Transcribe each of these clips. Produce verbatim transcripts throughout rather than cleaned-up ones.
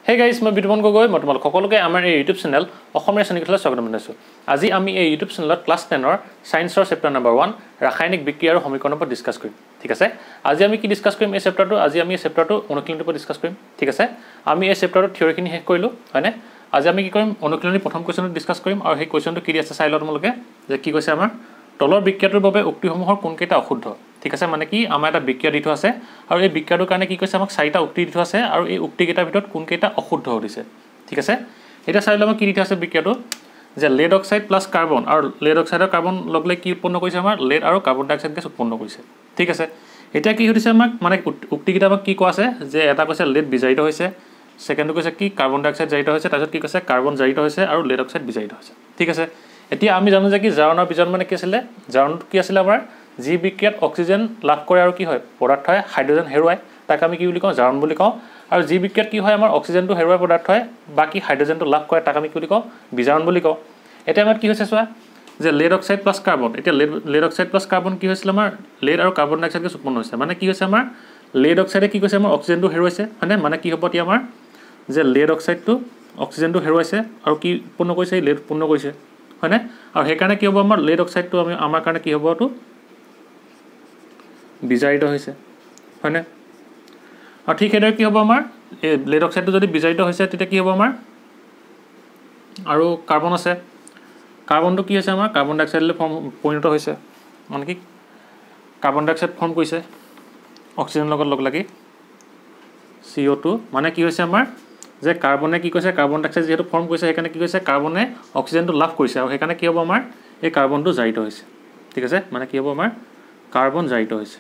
Hey guys মই বিতুপন গগৈ মই তোমালোক সকলোকে আমাৰ এই ইউটিউব চেনেল অসমীয়া শ্ৰেণী কোঠালৈ স্বাগতম জনাইছোঁ। আজি আমি এই ইউটিউব চেনেলত ক্লাছ টেনৰ ছায়েন্সৰ চেপ্টাৰ নম্বৰ ওৱান ৰাসায়নিক বিক্ৰিয়া আৰু সমীকৰণৰ ওপৰত ডিছকাছ কৰিম। ঠিক আছে, আজি আমি কি ডিছকাছ কৰিম এই চেপ্টাৰটো আজি আমি এই চেপ্টাৰটো অনুশীলনীৰ ওপৰত ডিছকাছ কৰিম। ঠিক আছে, আমি এই চেপ্টাৰটোৰ থিয়ৰিখিনি শেষ কৰিলোঁ হয়নে। আজি আমি কি কৰিম অনুশীলনী প্ৰথম কুৱেশ্যনটো ডিছকাছ কৰিম আৰু সেই কুৱেশ্যনটো কি আছে চাই লওঁ তোমালোকে যে কি কৈছে আমাৰ তলৰ বিক্ৰিয়াটোৰ বাবে উক্তিসমূহৰ কোনকেইটা অশুদ্ধ। ঠিক আছে, মানে কি আমাৰ এটা বিক্ৰিয়া দি থোৱা আছে আৰু এই বিক্ৰিয়াটোৰ কাৰণে কি কৈছে আমাক চাৰিটা উক্তি দি থোৱা আছে আৰু এই উক্তিকেইটাৰ ভিতৰত কোনকেইটা অশুদ্ধ দিছে। ঠিক আছে, এতিয়া চাই লওঁ আমাৰ কি দি থোৱা আছে বিক্ৰিয়াটো যে লেড অক্সাইড প্লাছ কাৰ্বন আৰু লেড অক্সাইডৰ কাৰ্বন লগ লাগি কি উৎপন্ন কৰিছে আমাৰ লেড আৰু কাৰ্বন ডাই অক্সাইড গেছ উৎপন্ন কৰিছে। ঠিক আছে, এতিয়া কি সুধিছে আমাক মানে উক্তিকেইটা আমাক কি কোৱা আছে যে এটা কৈছে লেড বিজাৰিত হৈছে, ছেকেণ্ডটো কৈছে কি কাৰ্বন ডাই অক্সাইড জাৰিত হৈছে, তাৰপিছত কি কৈছে কাৰ্বন জাৰিত হৈছে আৰু লেড অক্সাইড বিজাৰিত হৈছে। ঠিক আছে, এতিয়া আমি জানো যে কি জাৰণ আৰু বিজাৰণ মানে কি আছিলে, জাৰণটো কি আছিলে আমাৰ যি বিক্ৰিয়াত অক্সিজেন লাভ কৰে আৰু কি হয় পদাৰ্থই হাইড্ৰজেন হেৰুৱায় তাক আমি কি বুলি কওঁ জাৰণ বুলি কওঁ, আৰু যি বিক্ৰিয়াত কি হয় আমাৰ অক্সিজেনটো হেৰুৱাই পদাৰ্থই বাকী হাইড্ৰজেনটো লাভ কৰে তাক আমি কি বুলি কওঁ বিজাৰণ বুলি কওঁ। এতিয়া আমাৰ কি হৈছে চোৱা যে লেড অক্সাইড প্লাছ কাৰ্বন, এতিয়া lead lead oxide plus carbon কি হৈছিলে আমাৰ লেড আৰু কাৰ্বন ডাই অক্সাইড গেছ উৎপন্ন হৈছে, মানে কি হৈছে আমাৰ লেড অক্সাইডে কি কৈছে আমাৰ অক্সিজেনটো হেৰুৱাইছে হয়নে, মানে কি হ'ব এতিয়া আমাৰ যে লেড অক্সাইডটো অক্সিজেনটো হেৰুৱাইছে আৰু কি উৎপন্ন কৰিছে লেড উৎপন্ন কৰিছে হয়নে, আৰু সেইকাৰণে কি হ'ব আমাৰ লেড অক্সাইডটো আমি আমাৰ কাৰণে কি হ'ব এইটো বিজাৰিত হৈছে হয়নে। আৰু ঠিক সেইদৰে কি হ'ব আমাৰ এই লেড অক্সাইডটো যদি বিজাৰিত হৈছে তেতিয়া কি হ'ব আমাৰ আৰু কাৰ্বন আছে, কাৰ্বনটো কি হৈছে আমাৰ কাৰ্বন ডাই অক্সাইডলৈ ফৰ্ম পৰিণত হৈছে, মানে কি কাৰ্বন ডাই অক্সাইড ফৰ্ম কৰিছে অক্সিজেনৰ লগত লগ লাগি চি অ' টু, মানে কি হৈছে আমাৰ যে কাৰ্বনে কি কৈছে কাৰ্বন ডাই অক্সাইড যিহেতু ফৰ্ম কৰিছে সেইকাৰণে কি কৈছে কাৰ্বনে অক্সিজেনটো লাভ কৰিছে আৰু সেইকাৰণে কি হ'ব আমাৰ এই কাৰ্বনটো জাৰিত হৈছে। ঠিক আছে, মানে কি হ'ব আমাৰ কাৰ্বন জাৰিত হৈছে।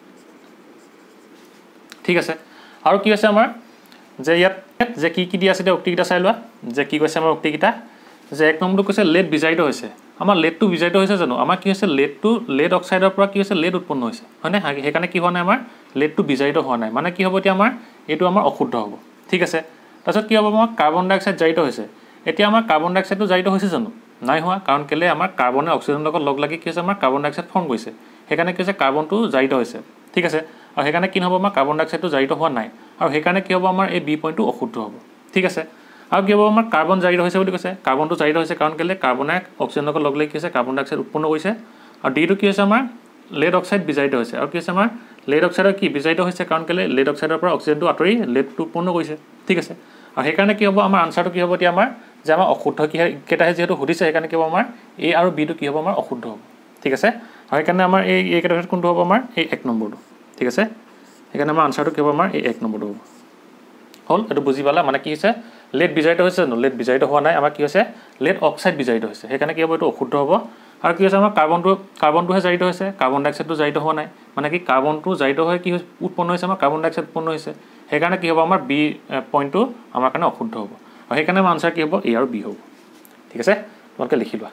ঠিক আছে, আৰু কি হৈছে আমাৰ যে ইয়াত যে কি কি দিয়া আছে এতিয়া উক্তিকেইটা চাই লোৱা যে কি কৈছে আমাৰ উক্তিকেইটা যে এক নম্বৰটো কৈছে লেড বিজাৰিত হৈছে, আমাৰ লেডটো বিজাৰিত হৈছে জানো, আমাৰ কি হৈছে লেডটো লেড অক্সাইডৰ পৰা কি হৈছে লেড উৎপন্ন হৈছে হয়নে, সেইকাৰণে কি হোৱা নাই আমাৰ লেডটো বিজাৰিত হোৱা নাই, মানে কি হ'ব এতিয়া আমাৰ এইটো আমাৰ অশুদ্ধ হ'ব। ঠিক আছে, তাৰপিছত কি হ'ব আমাৰ কাৰ্বন ডাই অক্সাইড জাৰিত হৈছে, এতিয়া আমাৰ কাৰ্বন ডাই অক্সাইডটো জাৰিত হৈছে জানো নাই হোৱা, কাৰণ কেলে আমাৰ কাৰ্বনে অক্সিজেনৰ লগত লগ লাগি কি হৈছে আমাৰ কাৰ্বন ডাই অক্সাইড ফৰ্ম কৰিছে সেইকাৰণে কি হৈছে কাৰ্বনটো জাৰিত হৈছে। ঠিক আছে, আৰু সেইকাৰণে কি হ'ব আমাৰ কাৰ্বন ডাই অক্সাইডটো জাৰিত হোৱা নাই আৰু সেইকাৰণে কি হ'ব আমাৰ এই বি পইণ্টটো অশুদ্ধ হ'ব। ঠিক আছে, আৰু কি হ'ব আমাৰ কাৰ্বন জাৰিত হৈছে বুলি কৈছে, কাৰ্বনটো জাৰিত হৈছে কাৰণ কেলে কাৰ্বনে অক্সিজেনৰ লগত লগ লাগি কি হৈছে কাৰ্বন ডাই অক্সাইড উৎপন্ন কৰিছে, আৰু ডিটো কি হৈছে আমাৰ লেড অক্সাইড বিজাৰিত হৈছে, আৰু কি হৈছে আমাৰ লেড অক্সাইডৰ কি বিজাৰিত হৈছে কাৰণ কেলে লেড অক্সাইডৰ পৰা অক্সিজেনটো আঁতৰি লেডটো উৎপন্ন কৰিছে। ঠিক আছে, আৰু সেইকাৰণে কি হ'ব আমাৰ আনচাৰটো কি হ'ব এতিয়া আমাৰ যে আমাৰ অশুদ্ধ কি কেইটাহে যিহেতু সুধিছে সেইকাৰণে কি হ'ব আমাৰ এ আৰু বিটো কি হ'ব আমাৰ অশুদ্ধ হ'ব। ঠিক আছে, আৰু সেইকাৰণে আমাৰ এই এইকেইটাৰ ভিতৰত কোনটো হ'ব আমাৰ এই এক নম্বৰটো। ঠিক আছে, সেইকাৰণে আমাৰ আনচাৰটো কি হ'ব আমাৰ এই এক নম্বৰটো হ'ব। হ'ল এইটো বুজি পালা, মানে কি হৈছে লেড বিজাৰিত হৈছে জানো, লেড বিজাৰিত হোৱা নাই, আমাৰ কি হৈছে লেড অক্সাইড বিজাৰিত হৈছে সেইকাৰণে কি হ'ব এইটো অশুদ্ধ হ'ব। আৰু কি হৈছে আমাৰ কাৰ্বনটো কাৰ্বনটোহে জাৰিত হৈছে, কাৰ্বন ডাই অক্সাইডটো জাৰিত হোৱা নাই, মানে কি কাৰ্বনটো জাৰিত হৈ কি উৎপন্ন হৈছে আমাৰ কাৰ্বন ডাই অক্সাইড উৎপন্ন হৈছে সেইকাৰণে কি হ'ব আমাৰ বি পইণ্টটো আমাৰ কাৰণে অশুদ্ধ হ'ব, আৰু সেইকাৰণে আমাৰ আনচাৰ কি হ'ব এ আৰু বি হ'ব। ঠিক আছে, তোমালোকে লিখি লোৱা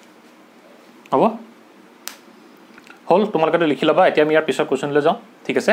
হ'ব। হ'ল তোমালোকেতো লিখি ল'বা, এতিয়া আমি ইয়াৰ পিছৰ কুৱেশ্যনলৈ যাওঁ। ঠিক আছে,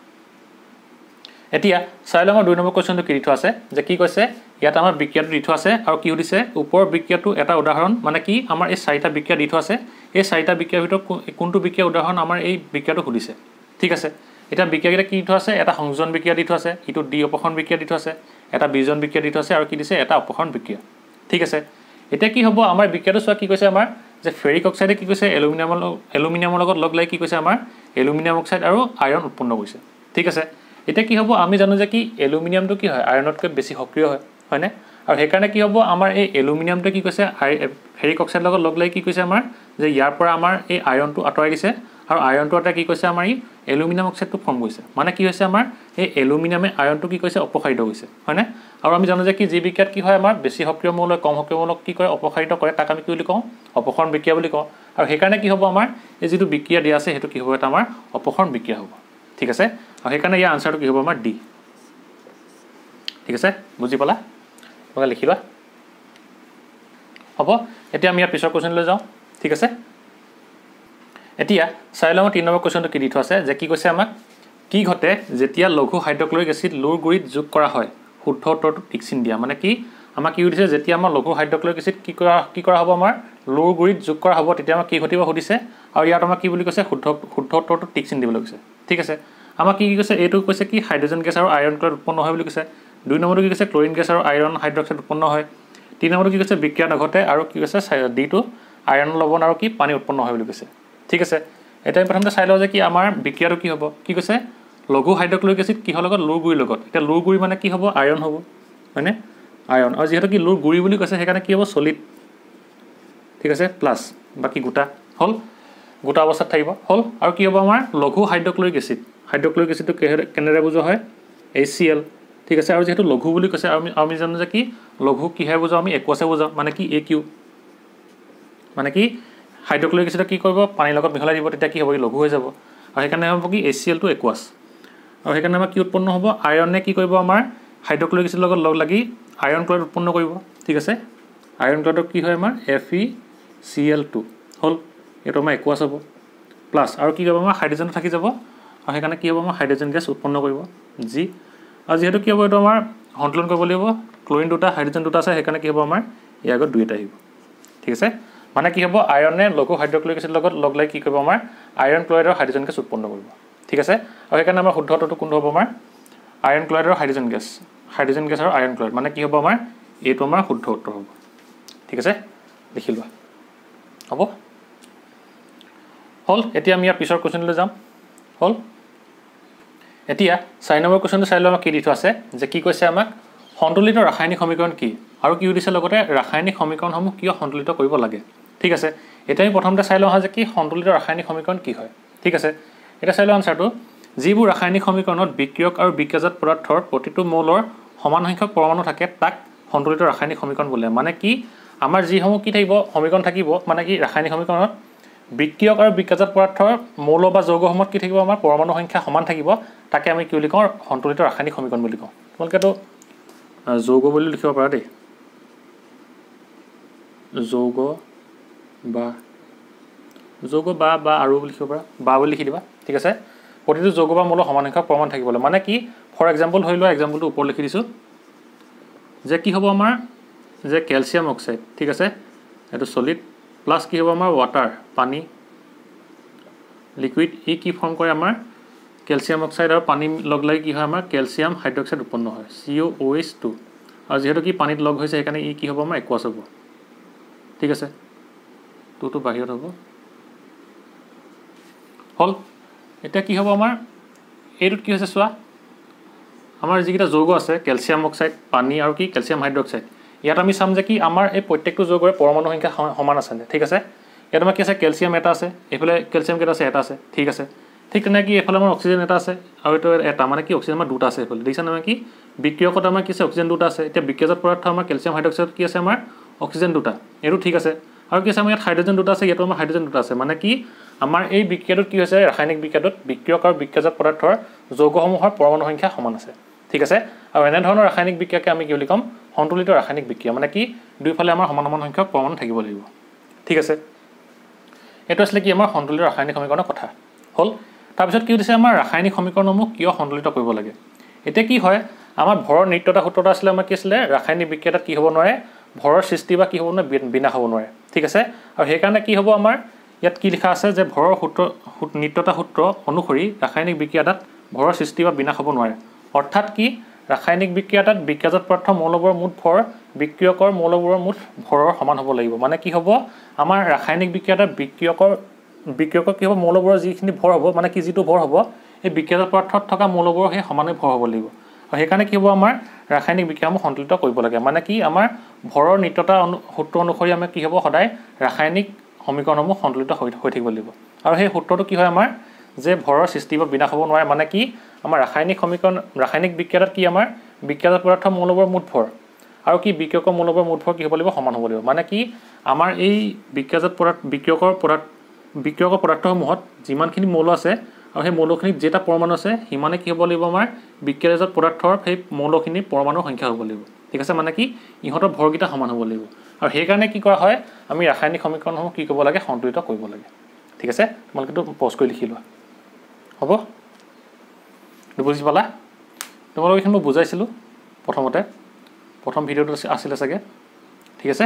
এতিয়া চাই লওঁ আমাৰ দুই নম্বৰ কুৱেশ্যনটো কি দি থোৱা আছে যে কি কৈছে ইয়াত আমাৰ বিক্ৰিয়াটো দি থোৱা আছে আৰু কি সুধিছে ওপৰৰ বিক্ৰিয়াটো এটা উদাহৰণ, মানে কি আমাৰ এই চাৰিটা বিক্ৰিয়া দি থোৱা আছে এই চাৰিটা বিক্ৰিয়াৰ ভিতৰত কোনটো বিক্ৰিয়া উদাহৰণ আমাৰ এই বিক্ৰিয়াটো সুধিছে। ঠিক আছে, এতিয়া বিক্ৰিয়াকেইটা কি দি থোৱা আছে এটা সংযোজন বিক্ৰিয়া দি থোৱা আছে, ইটো দ্বি অপসাৰণ বিক্ৰিয়া দি থোৱা আছে, এটা বিজন বিক্ৰিয়া দি থোৱা আছে আৰু কি দিছে এটা অপসাৰণ বিক্ৰিয়া। ঠিক আছে, এতিয়া কি হ'ব আমাৰ বিক্ৰিয়াটো চোৱা কি কৈছে আমাৰ যে ফেৰিক অক্সাইডে কি কৈছে এলুমিনিয়ামৰ এলুমিনিয়ামৰ লগত লগ লাগি কি কৈছে আমাৰ এলুমিনিয়াম অক্সাইড আৰু আইৰণ উৎপন্ন কৰিছে। ঠিক আছে, এতিয়া কি হ'ব আমি জানো যে কি এলুমিনিয়ামটো কি হয় আইৰণতকৈ বেছি সক্ৰিয় হয় হয়নে, আৰু সেইকাৰণে কি হ'ব আমাৰ এই এলুমিনিয়ামটোৱে কি কৈছে ফেৰিক অক্সাইডৰ লগত লগ লাগি কি কৈছে আমাৰ যে ইয়াৰ পৰা আমাৰ এই আইৰণটো আঁতৰাই দিছে আৰু আইৰণটো আঁতৰাই কি কৈছে আমাৰ ই এলুমিনিয়াম অক্সাইডটো ফৰ্ম কৰিছে, মানে কি হৈছে আমাৰ এই এলুমিনিয়ামে আইৰণটো কি কৈছে অপসাৰিত কৰিছে হয়নে, আৰু আমি জানো যে কি যি বিক্ৰিয়াত কি হয় আমাৰ বেছি সক্ৰিয় মৌলক কম সক্ৰিয় মৌলক কি কৰে অপসাৰিত কৰে তাক আমি কি বুলি কওঁ অপসাৰণ বিক্ৰিয়া বুলি কওঁ, আৰু সেইকাৰণে কি হ'ব আমাৰ এই যিটো বিক্ৰিয়া দিয়া আছে সেইটো কি হ'ব এটা আমাৰ অপসাৰণ বিক্ৰিয়া হ'ব। ঠিক আছে, আৰু সেইকাৰণে ইয়াৰ আনচাৰটো কি হ'ব আমাৰ ডি। ঠিক আছে, বুজি পালা, তোমালোকে লিখি লোৱা হ'ব। এতিয়া আমি ইয়াৰ পিছৰ কুৱেশ্যনলৈ যাওঁ। ঠিক আছে, এতিয়া চাই লওঁ তিনি নম্বৰ কুৱেশ্যনটো কি দি থোৱা আছে যে কি কৈছে আমাক কি ঘটে যেতিয়া লঘু হাইড্ৰক্লৰিক এচিড লোৰ গুৰিত যোগ কৰা হয়, শুদ্ধ উত্তৰটো টিক চিন দিয়া, মানে কি আমাক কি সুধিছে যেতিয়া আমাৰ লঘু হাইড্ৰক্লৰিক এচিড কি কৰা কি কৰা হ'ব আমাৰ লোৰ গুৰিত যোগ কৰা হ'ব তেতিয়া আমাক কি ঘটিব সুধিছে, আৰু ইয়াত আমাক কি বুলি কৈছে শুদ্ধ শুদ্ধ উত্তৰটো টিক চিন দিবলৈ কৈছে। ঠিক আছে, আমাক কি কি কৈছে এইটো কৈছে কি হাইড্ৰজেন গেছ আৰু আইৰণ ক্লৰাইড উৎপন্ন হয় বুলি কৈছে, দুই নম্বৰটো কি কৈছে ক্লৰিন গেছ আৰু আইৰণ হাইড্ৰক্সাইড উৎপন্ন হয় তিনি নম্বৰটো কি কৈছে বিক্ৰিয়া নঘটে আৰু কি কৈছে ডিটো আইৰণ লৱণ আৰু কি পানী উৎপন্ন হয় বুলি কৈছে ঠিক আছে এটা আমি প্ৰথমতে চাই লওঁ যে কি আমাৰ বিক্ৰিয়াটো কি হ'ব কি কৈছে লঘু হাইড্ৰক্লৰিক এচিড কিহৰ লগত লুৰ গুৰিৰ লগত এটা লুৰ গুৰি মানে কি হ'ব আইৰণ হ'ব হয়নে আইৰণ আৰু যেহেতু কি লুৰ গুৰি বুলি কৈছে সেইকাৰণে কি হ'ব সলিড ঠিক আছে প্লাছ বাকি গোটা হল গোটা অৱস্থাত থাকিব হল আৰু কি হ'ব আমাৰ লঘু হাইড্ৰক্লৰিক এচিড হাইড্ৰক্লৰিক এচিডটো কেনেৰে বুজোৱা হয় এইচ চি এল ঠিক আছে আৰু যেহেতু লঘু বুলি কৈছে আমি আমি জানো যে কি লঘু কিহে বুজাওঁ আমি একোৱাছে বুজাওঁ মানে কি এ কিউ মানে কি হাইড্ৰক্লৰিক এচিডক কি কৰিব পানীৰ লগত মিহলাই দিব তেতিয়া কি হ'ব ই লঘু হৈ যাব আৰু সেইকাৰণে হ'ব কি এইচ চি এলটো একোৱাছ আৰু সেইকাৰণে আমাৰ কি উৎপন্ন হ'ব আইৰণে কি কৰিব আমাৰ হাইড্ৰক্লৰিক এচিডৰ লগত লগ লাগি আইৰণ ক্লৰাইড উৎপন্ন কৰিব ঠিক আছে আইৰণ ক্লৰাইডৰ কি হয় আমাৰ F E C L two হ'ল এইটো আমাৰ একোৱাছ হ'ব প্লাছ আৰু কি কৰিব আমাৰ হাইড্ৰজেনটো থাকি যাব আৰু সেইকাৰণে কি হ'ব আমাৰ হাইড্ৰজেন গেছ উৎপন্ন কৰিব জি আৰু যিহেতু কি হ'ব এইটো আমাৰ সন্তুলন কৰিব লাগিব ক্লৰিন দুটা হাইড্ৰজেন দুটা আছে সেইকাৰণে কি হ'ব আমাৰ ইয়াৰ আগত দুইটা আহিব ঠিক আছে মানে কি হ'ব আইৰণে লঘু হাইড্ৰক্লৰিক এচিডৰ লগত লগ লাগি কি কৰিব আমাৰ আইৰণ ক্লৰাইড আৰু হাইড্ৰজেন গেছ উৎপন্ন কৰিব ঠিক আছে আৰু সেইকাৰণে আমাৰ শুদ্ধটো কোনটো হ'ব আমাৰ আইৰণ ক্লৰাইড আৰু হাইড্ৰজেন গেছ হাইড্ৰজেন গেছ আৰু আইৰণ ক্লৰাইড মানে কি হ'ব আমাৰ এইটো আমাৰ শুদ্ধ উত্তৰ হ'ব ঠিক আছে লিখি লোৱা হ'ব হ'ল এতিয়া আমি ইয়াৰ পিছৰ কুৱেশ্যনলৈ যাম হ'ল এতিয়া চাৰি নম্বৰ কুৱেশ্যনটো চাই লওঁ আমাক কি দি থোৱা আছে যে কি কৈছে আমাক সন্তুলিত ৰাসায়নিক সমীকৰণ কি আৰু কি দিছে লগতে ৰাসায়নিক সমীকৰণসমূহ কিয় সন্তুলিত কৰিব লাগে ঠিক আছে এতিয়া আমি প্ৰথমতে চাই লওঁ যে কি সন্তুলিত ৰাসায়নিক সমীকৰণ কি হয় ঠিক আছে এটা চাই লওঁ আনসাৰটো যিবোৰ ৰাসায়নিক সমীকৰণত বিক্ৰিয়ক আৰু বিক্ৰিয়াজাত পদাৰ্থৰ প্ৰতিটো মৌলৰ সমান সংখ্যক পৰমাণু থাকে তাক সন্তুলিত ৰাসায়নিক সমীকৰণ বোলে মানে কি আমাৰ যিসমূহ কি থাকিব সমীকৰণ থাকিব মানে কি ৰাসায়নিক সমীকৰণত বিক্ৰিয়ক আৰু বিক্ৰিয়াজাত পদাৰ্থৰ মৌল বা যৌগসমূহত কি থাকিব আমাৰ পৰমাণু সংখ্যা সমান থাকিব তাকে আমি কি বুলি কওঁ সন্তুলিত ৰাসায়নিক সমীকৰণ বুলি কওঁ তোমালোকেতো যৌগ বুলি লিখিব পাৰা দেই যৌগ বা যৌগ বা বা আৰু বুলি লিখিব পাৰা বা বুলি লিখি দিবা ঠিক আছে প্ৰতিটো যৌগ বা মৌলৰ সমান সংখ্যক পৰমাণু থাকিবলৈ মানে কি ফৰ এক্সাম্পল ধৰি লোৱা এক্সাম্পলটো ওপৰত লিখি দিছোঁ যে কি হ'ব আমাৰ যে কেলছিয়াম অক্সাইড ঠিক আছে এইটো সলিড প্লাছ কি হ'ব আমাৰ ৱাটাৰ পানী লিকুইড ই কি ফৰ্ম কৰে আমাৰ কেলছিয়াম অক্সাইড আৰু পানী লগ লাগি কি হয় আমাৰ কেলছিয়াম হাইড্ৰক্সাইড উৎপন্ন হয় C O' O' H two আৰু যিহেতু কি পানীত লগ হৈছে সেইকাৰণে ই কি হ'ব আমাৰ একোৱাছ হ'ব ঠিক আছে টুটো বাহিৰত হ'ব হ'ল এতিয়া কি হ'ব আমাৰ এইটোত কি হৈছে চোৱা আমাৰ যিকেইটা যৌগ আছে কেলছিয়াম অক্সাইড পানী আৰু কি কেলছিয়াম হাইড্ৰক্সাইড ইয়াত আমি চাম যে কি আমাৰ এই প্ৰত্যেকটো যৌগৰে পৰমাণু সংখ্যা সমান আছে ঠিক আছে ইয়াত আমাৰ কি আছে কেলছিয়াম এটা আছে এইফালে কেলছিয়াম কেইটা আছে এটা আছে ঠিক আছে ঠিক তেনেকৈ কি এইফালে আমাৰ অক্সিজেন এটা আছে আৰু এইটো এটা মানে কি অক্সিজেন আমাৰ দুটা আছে এইফালে দেখিছা নহয় কি বিক্ৰিয়কত আমাৰ কি আছে অক্সিজেন দুটা আছে এতিয়া বিক্ৰিয়াজাত পদাৰ্থ আমাৰ কেলছিয়াম হাইড্ৰক্সাইড কি আছে আমাৰ অক্সিজেন দুটা এইটো ঠিক আছে আৰু কি আছে আমাৰ ইয়াত হাইড্ৰজেন দুটা আছে ইয়াতো আমাৰ হাইড্ৰজেন দুটা আছে মানে কি আমাৰ এই বিক্ৰিয়াটোত কি হৈছে ৰাসায়নিক বিক্ৰিয়াটোত বিক্ৰিয়ক আৰু বিক্ৰিয়াজাত পদাৰ্থৰ যৌগসমূহৰ পৰমাণু সংখ্যা সমান আছে ঠিক আছে আৰু এনেধৰণৰ ৰাসায়নিক বিক্ৰিয়াকে আমি কি বুলি ক'ম সন্তুলিত ৰাসায়নিক বিক্ৰিয়া মানে কি দুইফালে আমাৰ সমান সমান সংখ্যক পৰমাণু থাকিব লাগিব ঠিক আছে এইটো আছিলে কি আমাৰ সন্তুলিত ৰাসায়নিক সমীকৰণৰ কথা হ'ল তাৰপিছত কি হৈছে আমাৰ ৰাসায়নিক সমীকৰণসমূহ কিয় সন্তুলিত কৰিব লাগে এতিয়া কি হয় আমাৰ ভৰৰ নিত্যতা সূত্ৰটা আছিলে আমাৰ কি আছিলে ৰাসায়নিক বিক্ৰিয়াত কি হ'ব নোৱাৰে ভৰৰ সৃষ্টি বা কি হ'ব নোৱাৰে বিনাশ হ'ব নোৱাৰে ঠিক আছে আৰু সেইকাৰণে কি হ'ব আমাৰ ইয়াত কি লিখা আছে যে ভৰৰ সূত্ৰ নিত্যতা সূত্ৰ অনুসৰি ৰাসায়নিক বিক্ৰিয়াত ভৰৰ সৃষ্টি বা বিনাশ হ'ব নোৱাৰে অৰ্থাৎ কি ৰাসায়নিক বিক্ৰিয়াত বিক্ৰিয়াজাত পদাৰ্থ মৌলবোৰৰ মুঠ ভৰ বিক্ৰিয়কৰ মৌলবোৰৰ মুঠ ভৰৰ সমান হ'ব লাগিব মানে কি হ'ব আমাৰ ৰাসায়নিক বিক্ৰিয়াত বিক্ৰিয়কৰ বিক্ৰিয়কৰ কি হ'ব মৌলবোৰৰ যিখিনি ভৰ হ'ব মানে কি যিটো ভৰ হ'ব এই বিক্ৰিয়াজাত পদাৰ্থত থকা মৌলবোৰৰ সেই সমানে ভৰ হ'ব লাগিব আৰু সেইকাৰণে কি হ'ব আমাৰ ৰাসায়নিক বিক্ৰিয়াসমূহ সন্তুলিত কৰিব লাগে মানে কি আমাৰ ভৰৰ নিত্যতা সূত্ৰ অনুসৰি আমি কি হ'ব সদায় ৰাসায়নিক সমীকৰণসমূহ সন্তুলিত হৈ হৈ থাকিব লাগিব আৰু সেই সূত্ৰটো কি হয় আমাৰ যে ভৰৰ সৃষ্টি বা বিনাশ হ'ব নোৱাৰে মানে কি আমাৰ ৰাসায়নিক সমীকৰণ ৰাসায়নিক বিক্ৰিয়াত কি আমাৰ বিক্ৰিয়াজাত পদাৰ্থ মৌলবোৰৰ মুঠ ভৰ আৰু কি বিক্ৰিয়কৰ মৌলবোৰৰ মুঠ ভৰ কি হ'ব লাগিব সমান হ'ব লাগিব মানে কি আমাৰ এই বিক্ৰিয়াজাত পদাৰ্থ বিক্ৰিয়কৰ পদাৰ্থ বিক্ৰিয়কৰ পদাৰ্থসমূহত যিমানখিনি মৌল আছে আৰু সেই মৌলখিনিত যেটা পৰমাণু আছে সিমানে কি হ'ব লাগিব আমাৰ বিক্ৰিয়াজাত পদাৰ্থৰ সেই মৌলখিনিৰ পৰমাণুৰ সংখ্যা হ'ব লাগিব ঠিক আছে মানে কি ইহঁতৰ ভৰকেইটা সমান হ'ব লাগিব আৰু সেইকাৰণে কি কৰা হয় আমি ৰাসায়নিক সমীকৰণসমূহ কি কৰিব লাগে সন্তুলিত কৰিব লাগে ঠিক আছে তোমালোকেতো পজ কৰি লিখি লোৱা হ'ব বুজি পালা তোমালোক এইখিনি মই বুজাইছিলোঁ প্ৰথমতে প্ৰথম ভিডিঅ'টো আছিলে চাগে ঠিক আছে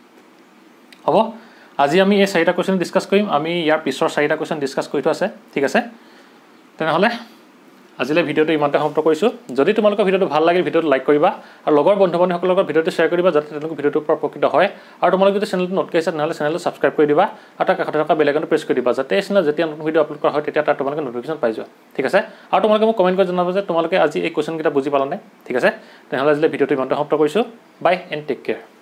হ'ব আজি আমি এই চাৰিটা কুৱেশ্যন ডিছকাছ কৰিম আমি ইয়াৰ পিছৰ চাৰিটা কুৱেশ্যন ডিছকাছ কৰি থোৱা আছে ঠিক আছে তেনেহ'লে আজিলৈ ভিডিঅ'টো ইমানতে সমাপ্ত কৰিছোঁ যদি তোমালোকৰ ভিডিঅ'টো ভাল লাগে ভিডিঅ'টো লাইক কৰিবা আৰু লগৰ বন্ধু বান্ধৱীসকলৰ লগত ভিডিঅ'টো শ্বেয়াৰ কৰিবা যাতে তেওঁলোকে ভিডিঅ'টোৰ পৰা উপকৃত হয় আৰু তোমালোকে যদি চেনেলটো নতুনকৈ আহিছা তেনেহ'লে চেনেলটো ছাবস্ক্ৰাইব কৰি দিবা আৰু তাৰ কাষতে থকা বেল আইকনটো প্ৰেছ কৰি দিবা যাতে এই চেনেলত যেতিয়া নতুন ভিডিঅ' আপলোড কৰা হয় তেতিয়া তাত তোমালোকে নটিফিকেশ্যন পাই যোৱা ঠিক আছে আৰু তোমালোকে মোক কমেণ্ট কৰি জনাবা যে তোমালোকে আজি এই কুৱেশ্যনকেইটা বুজি পালানে ঠিক আছে তেনেহ'লে আজিলৈ ভিডিঅ'টো ইমানতে সমাপ্ত কৰিছোঁ বাই এণ্ড টেক কেয়াৰ